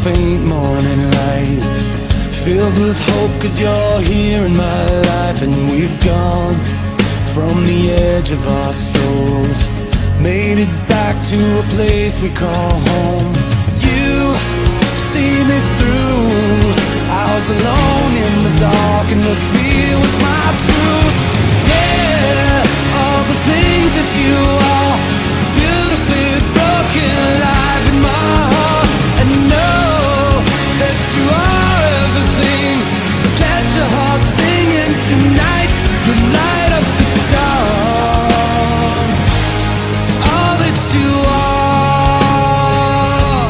faint morning light, filled with hope 'cause you're here in my life. And we've gone from the edge of our souls, made it back to a place we call home. You see me through. I was alone in the dark and the fear was my truth. Yeah, all the things that you are, beautifully broken, alive in my heart. And know that you are everything. Let your heart sing, and tonight you light up the stars. All that you are.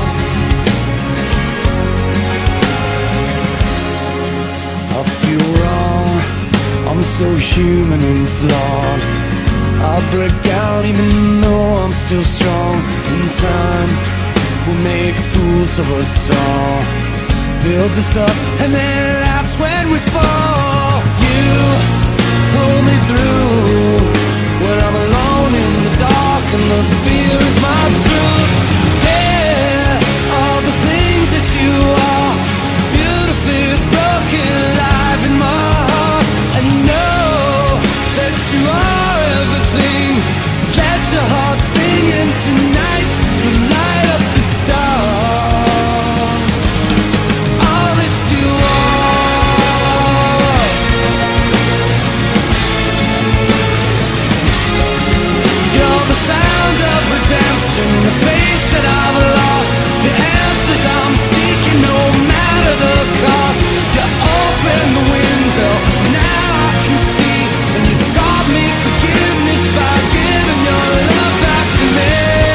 I feel wrong, I'm so human and flawed. I'll break down even though I'm still strong. In time we'll make fools of us all, build us up and then laughs when we fall. You pull me through when I'm alone in the dark and the fear is my truth. Yeah, all the things that you are, beautifully broken, alive in my heart. And know that you are everything. Let your heart sing, and tonight you light up the stars. All that you are. You're the sound of redemption, the faith that I've lost, the answers I'm seeking no matter the cost. You open the window, now I can see, and you taught me forgiveness by giving your love back to me.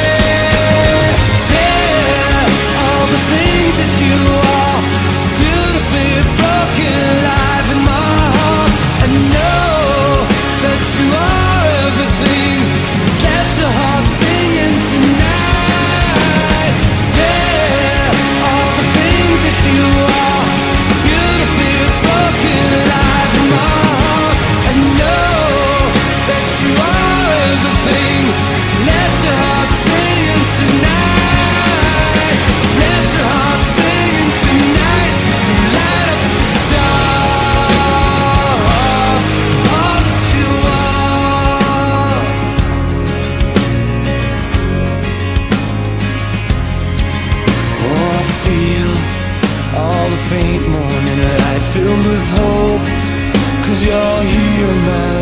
Yeah, all the things that you are, beautifully broken, alive in my heart. And know that you are everything. Let your heart sing, and tonight, yeah, all the things that you are, beautifully broken, alive in my heart. And know that you are everything. Let your heart sing, and tonight, let your heart sing, and tonight you light up the stars. All that you are. Oh, I feel all the faint morning light, filled with hope 'cause you're here in my